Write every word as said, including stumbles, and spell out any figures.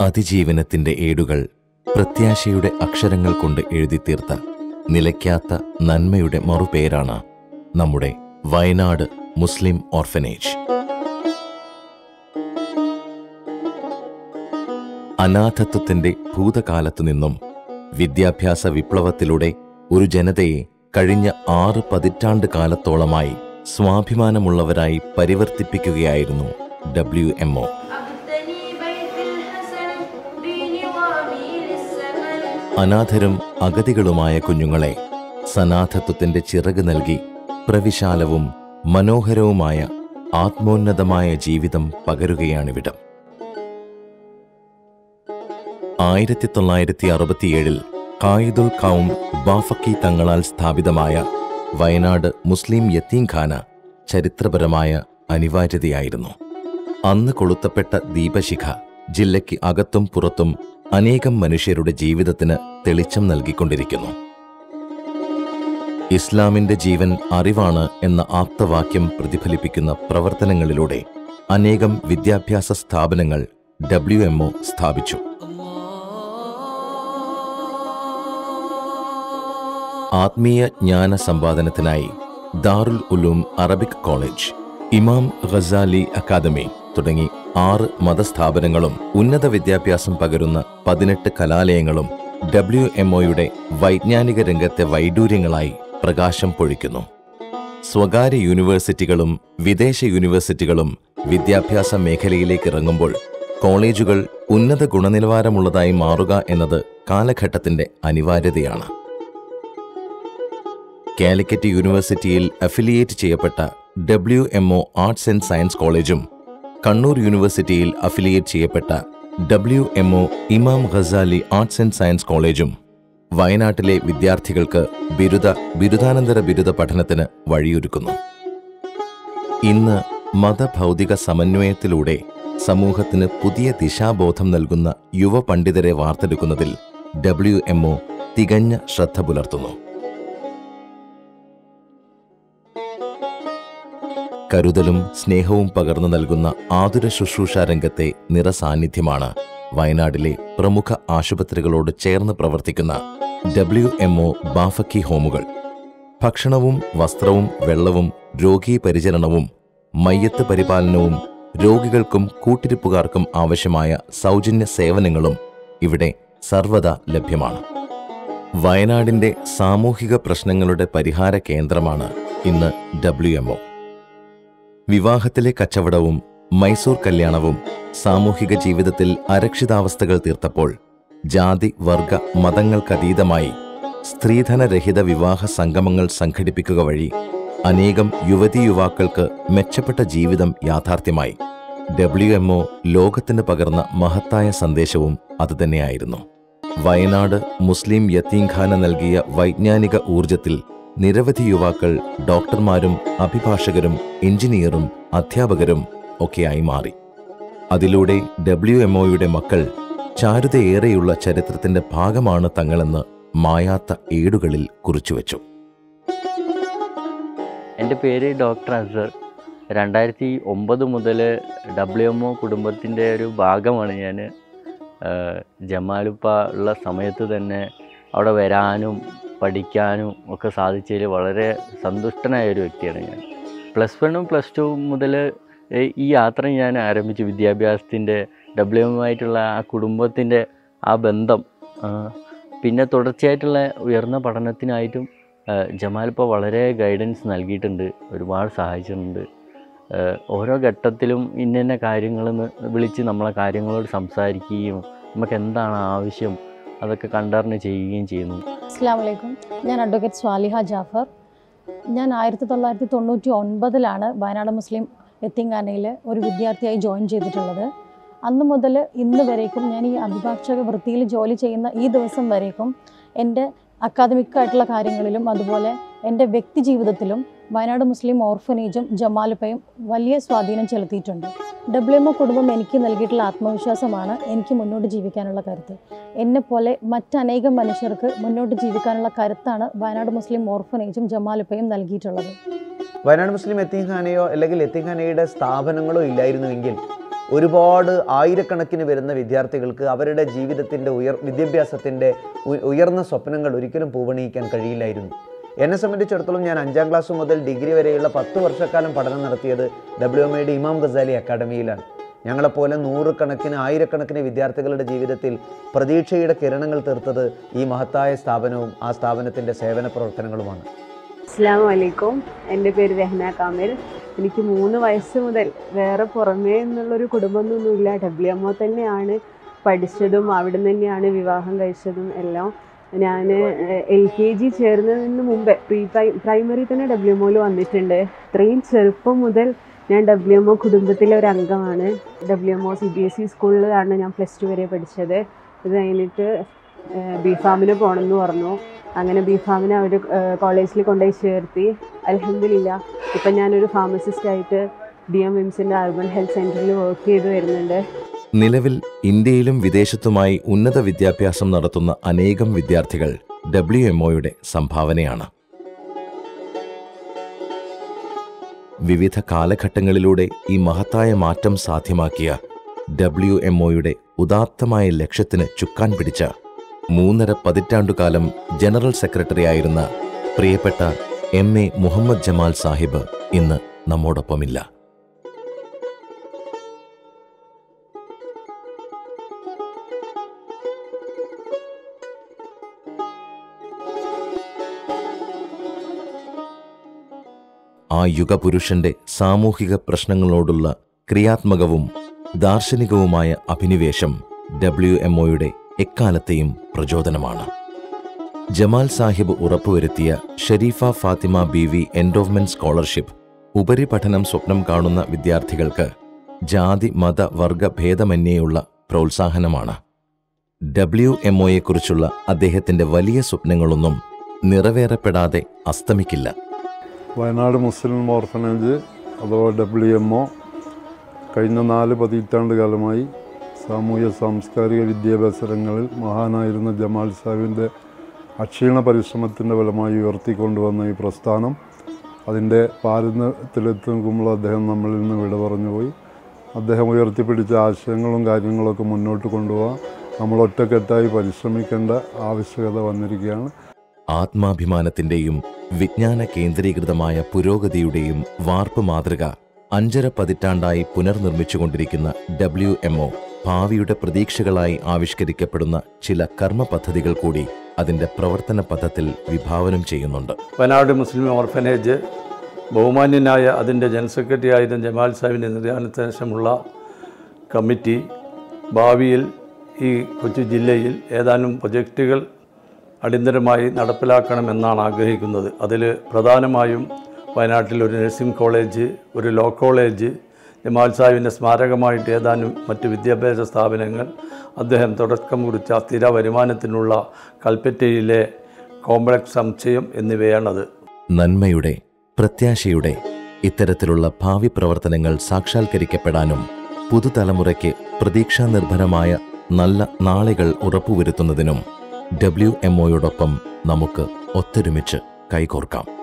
അതിജീവനത്തിന്റെ ഏടുകൾ പ്രത്യാശയുടെ അക്ഷരങ്ങൾ കൊണ്ട് എഴുതിത്തീർത്ത നിലയ്ക്കാത്ത നന്മയുടെ മറുപേരാണ് നമ്മുടെ വയനാട് മുസ്ലിം ഓർഫനേജ്. അനാഥത്വത്തിന്റെ ഭൂതകാലത്തു നിന്നും വിദ്യാഭ്യാസ വിപ്ലവത്തിലൂടെ ഒരു ജനതയെ കഴിഞ്ഞ ആറ് പതിറ്റാണ്ട് കാലത്തോളമായി സ്വാഭിമാനമുള്ളവരായി പരിവർത്തിപ്പിക്കുകയായിരുന്നു ഡബ്ല്യു എം ഒ. അനാഥരും അഗതികളുമായ കുഞ്ഞുങ്ങളെ സനാഥത്വത്തിന്റെ ചിറക് നൽകി പ്രവിശാലവും മനോഹരവുമായ ആത്മോന്നതമായ ജീവിതം പകരുകയാണിവിടം. ആയിരത്തി തൊള്ളായിരത്തി അറുപത്തിയേഴിൽ ഖായിദുൽ ഖൗം ബാഫക്കി തങ്ങളാൽ സ്ഥാപിതമായ വയനാട് മുസ്ലിം യത്തീംഖാന ചരിത്രപരമായ അനിവാര്യതയായിരുന്നു. അന്ന് കൊളുത്തപ്പെട്ട ദീപശിഖ ജില്ലയ്ക്ക് അകത്തും പുറത്തും അനേകം മനുഷ്യരുടെ ജീവിതത്തിന് തെളിച്ചം നൽകിക്കൊണ്ടിരിക്കുന്നു. ഇസ്ലാമിന്റെ ജീവൻ അറിവാണ് എന്ന ആപ്തവാക്യം പ്രതിഫലിപ്പിക്കുന്ന പ്രവർത്തനങ്ങളിലൂടെ അനേകം വിദ്യാഭ്യാസ സ്ഥാപനങ്ങൾ ഡബ്ല്യു എം ഒ സ്ഥാപിച്ചു. ആത്മീയ ജ്ഞാന സമ്പാദനത്തിനായി Darul Uloom Arabic college, Imam Ghazali academy തുടങ്ങി ആറ് മതസ്ഥാപനങ്ങളും ഉന്നത വിദ്യാഭ്യാസം പകരുന്ന പതിനെട്ട് കലാലയങ്ങളും ഡബ്ല്യു എം ഒയുടെ വൈജ്ഞാനിക രംഗത്തെ വൈഡൂര്യങ്ങളായി പ്രകാശം പൊഴിക്കുന്നു. സ്വകാര്യ യൂണിവേഴ്സിറ്റികളും വിദേശ യൂണിവേഴ്സിറ്റികളും വിദ്യാഭ്യാസ മേഖലയിലേക്ക് ഇറങ്ങുമ്പോൾ കോളേജുകൾ ഉന്നത ഗുണനിലവാരമുള്ളതായി മാറുക എന്നത് കാലഘട്ടത്തിന്റെ അനിവാര്യതയാണ്. കാലിക്കറ്റ് യൂണിവേഴ്സിറ്റിയിൽ അഫിലിയേറ്റ് ചെയ്യപ്പെട്ട W M O arts and science കോളേജും കണ്ണൂർ യൂണിവേഴ്സിറ്റിയിൽ അഫിലിയേറ്റ് ചെയ്യപ്പെട്ട ഡബ്ല്യു എം ഒ ഇമാം ഖസാലി ആർട്സ് ആൻഡ് സയൻസ് കോളേജും വയനാട്ടിലെ വിദ്യാർത്ഥികൾക്ക് ബിരുദ ബിരുദാനന്തര ബിരുദ പഠനത്തിന് വഴിയൊരുക്കുന്നു. ഇന്ന് മതഭൗതിക സമന്വയത്തിലൂടെ സമൂഹത്തിന് പുതിയ ദിശാബോധം നൽകുന്ന യുവ പണ്ഡിതരെ വാർത്തെടുക്കുന്നതിൽ ഡബ്ല്യു എം ഒ തികഞ്ഞ ശ്രദ്ധ പുലർത്തുന്നു. കരുതലും സ്നേഹവും പകർന്നു നൽകുന്ന ആതുര ശുശ്രൂഷ രംഗത്തെ നിറസാന്നിധ്യമാണ് വയനാട്ടിലെ പ്രമുഖ ആശുപത്രികളോട് ചേർന്ന് പ്രവർത്തിക്കുന്ന ഡബ്ല്യു എം ഒ ബാഫക്കി ഹോമുകൾ. ഭക്ഷണവും വസ്ത്രവും വെള്ളവും രോഗീ പരിചരണവും മയ്യത്ത് പരിപാലനവും രോഗികൾക്കും കൂട്ടിരിപ്പുകാർക്കും ആവശ്യമായ സൗജന്യ സേവനങ്ങളും ഇവിടെ സർവദാ ലഭ്യമാണ്. വയനാടിന്റെ സാമൂഹിക പ്രശ്നങ്ങളുടെ പരിഹാര കേന്ദ്രമാണ് ഇന്ന് ഡബ്ല്യു എം ഒ. വിവാഹത്തിലെ കച്ചവടവും മൈസൂർ കല്യാണവും സാമൂഹിക ജീവിതത്തിൽ അരക്ഷിതാവസ്ഥകൾ തീർത്തപ്പോൾ ജാതി വർഗ മതങ്ങൾക്കതീതമായി സ്ത്രീധനരഹിത വിവാഹ സംഗമങ്ങൾ സംഘടിപ്പിക്കുക വഴി അനേകം യുവതീ യുവാക്കൾക്ക് മെച്ചപ്പെട്ട ജീവിതം യാഥാർത്ഥ്യമായി. ഡബ്ല്യു എം ഒ ലോകത്തിന് പകർന്ന മഹത്തായ സന്ദേശവും അതുതന്നെയായിരുന്നു. വയനാട് മുസ്ലിം യത്തീംഖാന നൽകിയ വൈജ്ഞാനിക ഊർജത്തിൽ നിരവധി യുവാക്കൾ ഡോക്ടർമാരും അഭിഭാഷകരും എഞ്ചിനീയറും അധ്യാപകരും ഒക്കെയായി മാറി. അതിലൂടെ ഡബ്ല്യു എം ഒയുടെ മക്കൾ ചാരുതയേറെയുള്ള ചരിത്രത്തിന്റെ ഭാഗമാണ് തങ്ങളെന്ന് മായാത്ത ഏടുകളിൽ കുറിച്ചുവെച്ചു. എൻ്റെ പേര് ഡോക്ടർ അസർ. രണ്ടായിരത്തി ഒമ്പത് മുതൽ ഡബ്ല്യു എം ഒ കുടുംബത്തിൻ്റെ ഒരു ഭാഗമാണ് ഞാൻ. ജമാലുപ്പ ഉള്ള സമയത്ത് തന്നെ അവിടെ വരാനും പഠിക്കാനും ഒക്കെ സാധിച്ചതിൽ വളരെ സന്തുഷ്ടനായ ഒരു വ്യക്തിയാണ് ഞാൻ. പ്ലസ് വണ്ണും പ്ലസ് ടു മുതൽ ഈ യാത്ര ഞാൻ ആരംഭിച്ചു. വിദ്യാഭ്യാസത്തിൻ്റെ ഡബ്ല്യു എം ആയിട്ടുള്ള ആ കുടുംബത്തിൻ്റെ ആ ബന്ധം, പിന്നെ തുടർച്ചയായിട്ടുള്ള ഉയർന്ന പഠനത്തിനായിട്ടും ജമാലിപ്പോൾ വളരെ ഗൈഡൻസ് നൽകിയിട്ടുണ്ട്, ഒരുപാട് സഹായിച്ചിട്ടുണ്ട്. ഓരോ ഘട്ടത്തിലും ഇന്ന കാര്യങ്ങളെന്ന് വിളിച്ച് നമ്മളെ കാര്യങ്ങളോട് സംസാരിക്കുകയും നമുക്ക് എന്താണ് ആവശ്യം അതൊക്കെ കണ്ടറിഞ്ഞ് ചെയ്യുകയും ചെയ്യുന്നു. അസ്സലാമു അലൈക്കും. ഞാൻ അഡ്വക്കേറ്റ് സ്വാലിഹ ജാഫർ. ഞാൻ ആയിരത്തി തൊള്ളായിരത്തി തൊണ്ണൂറ്റി ഒൻപതിലാണ് വയനാട് മുസ്ലിം യത്തീംഖാനയിൽ ഒരു വിദ്യാർത്ഥിയായി ജോയിൻ ചെയ്തിട്ടുള്ളത്. അന്ന് മുതൽ ഇന്ന് വരേക്കും ഞാൻ ഈ അഭിഭാഷക വൃത്തിയിൽ ജോലി ചെയ്യുന്ന ഈ ദിവസം വരേക്കും എൻ്റെ അക്കാദമിക്കായിട്ടുള്ള കാര്യങ്ങളിലും അതുപോലെ എൻ്റെ വ്യക്തി ജീവിതത്തിലും വയനാട് മുസ്ലിം ഓർഫനേജും ജമാലുപ്പയും വലിയ സ്വാധീനം ചെലുത്തിയിട്ടുണ്ട്. ഡബ്ല്യു എം ഒ കുടുംബം എനിക്ക് നൽകിയിട്ടുള്ള ആത്മവിശ്വാസമാണ് എനിക്ക് മുന്നോട്ട് ജീവിക്കാനുള്ള കരുത്ത്. എന്നെപ്പോലെ മറ്റനേകം മനുഷ്യർക്ക് മുന്നോട്ട് ജീവിക്കാനുള്ള കരുത്താണ് വയനാട് മുസ്ലിം ഓർഫനേജും ജമാലുപ്പയും നൽകിയിട്ടുള്ളത്. വയനാട് മുസ്ലിം യത്തീംഖാനയോ അല്ലെങ്കിൽ യത്തീംഖാനയുടെ സ്ഥാപനങ്ങളോ ഇല്ലായിരുന്നുവെങ്കിൽ ഒരുപാട് ആയിരക്കണക്കിന് വരുന്ന വിദ്യാർത്ഥികൾക്ക് അവരുടെ ജീവിതത്തിൻ്റെ ഉയർ വിദ്യാഭ്യാസത്തിൻ്റെ ഉയർന്ന സ്വപ്നങ്ങൾ ഒരിക്കലും പൂവണിയിക്കാൻ കഴിയില്ലായിരുന്നു. എന്നെ സംബന്ധിച്ചിടത്തോളം ഞാൻ അഞ്ചാം ക്ലാസ് മുതൽ ഡിഗ്രി വരെയുള്ള പത്ത് വർഷക്കാലം പഠനം നടത്തിയത് ഡബ്ല്യു എം ഒയുടെ ഇമാം ഗസാലി അക്കാഡമിയിലാണ്. ഞങ്ങളെപ്പോലെ നൂറുകണക്കിന് ആയിരക്കണക്കിന് വിദ്യാർത്ഥികളുടെ ജീവിതത്തിൽ പ്രതീക്ഷയുടെ കിരണങ്ങൾ തീർത്തത് ഈ മഹത്തായ സ്ഥാപനവും ആ സ്ഥാപനത്തിൻ്റെ സേവന പ്രവർത്തനങ്ങളുമാണ്. അസ്സലാമു അലൈക്കും. എൻ്റെ പേര് രഹ്ന കാമിൽ. എനിക്ക് മൂന്ന് വയസ്സ് മുതൽ വേറെ പുറമേ എന്നുള്ളൊരു കുടുംബമൊന്നുമില്ല. ഡബ്ല്യു എം ഒ തന്നെയാണ് പഠിച്ചതും അവിടെ നിന്ന് തന്നെയാണ് വിവാഹം കഴിച്ചതും എല്ലാം. ഞാൻ എൽ കെ ജി ചേർന്നതിന് മുമ്പേ പ്രീ പ്രൈ പ്രൈമറി തന്നെ ഡബ്ല്യു എം ഒയിൽ വന്നിട്ടുണ്ട്. ഇത്രയും ചെറുപ്പം മുതൽ ഞാൻ ഡബ്ല്യു എം ഒ കുടുംബത്തിലെ ഒരു അംഗമാണ്. W M O C B S E സ്കൂളിലാണ് ഞാൻ പ്ലസ് ടു വരെ പഠിച്ചത്. ഇത് കഴിഞ്ഞിട്ട് ബി ഫാമിന് പോകണമെന്ന് പറഞ്ഞു. അങ്ങനെ ബി ഫാമിനെ അവർ കോളേജിൽ കൊണ്ടുപോയി ചേർത്തി. അൽഹംദുലില്ലാ ഇപ്പം ഞാനൊരു ഫാർമസിസ്റ്റായിട്ട് ഡി എം വിംസിൻ്റെ അർബൻ ഹെൽത്ത് സെൻറ്ററിൽ വർക്ക് ചെയ്ത് വരുന്നുണ്ട്. നിലവിൽ ഇന്ത്യയിലും വിദേശത്തുമായി ഉന്നത വിദ്യാഭ്യാസം നടത്തുന്ന അനേകം വിദ്യാർത്ഥികൾ ഡബ്ല്യു എം ഒയുടെ സംഭാവനയാണ്. വിവിധ കാലഘട്ടങ്ങളിലൂടെ ഈ മഹത്തായ മാറ്റം സാധ്യമാക്കിയ ഡബ്ല്യു എം ഒയുടെ ഉദാത്തമായ ലക്ഷ്യത്തിന് ചുക്കാൻ പിടിച്ച മൂന്നര പതിറ്റാണ്ടുകാലം ജനറൽ സെക്രട്ടറി ആയിരുന്ന പ്രിയപ്പെട്ട എം എ മുഹമ്മദ് ജമാൽ സാഹിബ് ഇന്ന് നമ്മോടൊപ്പമില്ല. ആ യുഗപുരുഷന്റെ സാമൂഹിക പ്രശ്നങ്ങളോടുള്ള ക്രിയാത്മകവും ദാർശനികവുമായ അഭിനിവേശം ഡബ്ല്യു എം ഒയുടെ എക്കാലത്തെയും പ്രചോദനമാണ്. ജമാൽ സാഹിബ് ഉറപ്പുവരുത്തിയ Sharifa Fathima B V endowment scholarship ഉപരിപഠനം സ്വപ്നം കാണുന്ന വിദ്യാർത്ഥികൾക്ക് ജാതി മത വർഗ ഭേദമന്യേയുള്ള പ്രോത്സാഹനമാണ്. ഡബ്ല്യു എം ഒയെക്കുറിച്ചുള്ള അദ്ദേഹത്തിന്റെ വലിയ സ്വപ്നങ്ങളൊന്നും നിറവേറപ്പെടാതെ അസ്തമിക്കില്ല. വയനാട് മുസ്ലിം ഓർഫനേജ് അഥവാ ഡബ്ല്യു എം ഒ കഴിഞ്ഞ നാല് പതിറ്റാണ്ട് കാലമായി സാമൂഹ്യ സാംസ്കാരിക വിദ്യാഭ്യാസ രംഗങ്ങളിൽ മഹാനായിരുന്ന ജമാൽ സാഹിബിൻ്റെ അക്ഷീണ പരിശ്രമത്തിൻ്റെ ഫലമായി ഉയർത്തിക്കൊണ്ടുവന്ന ഈ പ്രസ്ഥാനം അതിൻ്റെ പാരമ്യത്തിലെത്തുമ്പോൾ അദ്ദേഹം നമ്മളിൽ നിന്ന് വിട പറഞ്ഞുപോയി. അദ്ദേഹം ഉയർത്തിപ്പിടിച്ച ആശയങ്ങളും കാര്യങ്ങളൊക്കെ മുന്നോട്ട് കൊണ്ടുപോകാൻ നമ്മൾ ഒറ്റക്കെട്ടായി പരിശ്രമിക്കേണ്ട ആവശ്യകത വന്നിരിക്കുകയാണ്. ആത്മാഭിമാനത്തിന്റെയും വിജ്ഞാന കേന്ദ്രീകൃതമായ പുരോഗതിയുടെയും വാർപ്പ് മാതൃക അഞ്ചര പതിറ്റാണ്ടായി പുനർനിർമ്മിച്ചുകൊണ്ടിരിക്കുന്ന ഡബ്ല്യു എം ഒ ഭാവിയുടെ പ്രതീക്ഷകളായി ആവിഷ്കരിക്കപ്പെടുന്ന ചില കർമ്മ പദ്ധതികൾ കൂടി അതിൻ്റെ പ്രവർത്തന പഥത്തിൽ വിഭാവനം ചെയ്യുന്നുണ്ട്. വയനാട് മുസ്ലിം ഓർഫനേജ് ബഹുമാന്യനായ അതിൻ്റെ ജനറൽ സെക്രട്ടറി ആയിരുന്ന ജമാൽ സാഹിബിൻ്റെ നിര്യാണത്തിന് ശേഷമുള്ള കമ്മിറ്റി ഭാവിയിൽ ഈ കൊച്ചു ജില്ലയിൽ ഏതാനും പ്രൊജക്റ്റുകൾ അടിയന്തരമായി നടപ്പിലാക്കണമെന്നാണ് ആഗ്രഹിക്കുന്നത്. അതിൽ പ്രധാനമായും വയനാട്ടിൽ ഒരു നഴ്സിംഗ് കോളേജ്, ഒരു ലോ കോളേജ്, ജമാൽ സാഹിബിൻ്റെ സ്മാരകമായിട്ട് ഏതാനും മറ്റ് വിദ്യാഭ്യാസ സ്ഥാപനങ്ങൾ, അദ്ദേഹം തുടക്കം കുറിച്ച സ്ഥിര വരുമാനത്തിനുള്ള കൽപ്പറ്റയിലെ കോംപ്ലക്സ് സമുച്ചയം എന്നിവയാണത്. നന്മയുടെ, പ്രത്യാശയുടെ ഇത്തരത്തിലുള്ള ഭാവി പ്രവർത്തനങ്ങൾ സാക്ഷാത്കരിക്കപ്പെടാനും പുതുതലമുറയ്ക്ക് പ്രതീക്ഷാനിർഭരമായ നല്ല നാളുകൾ ഉറപ്പുവരുത്തുന്നതിനും ഡബ്ല്യു എം ഒയോടൊപ്പം നമുക്ക് ഒത്തൊരുമിച്ച് കൈകോർക്കാം.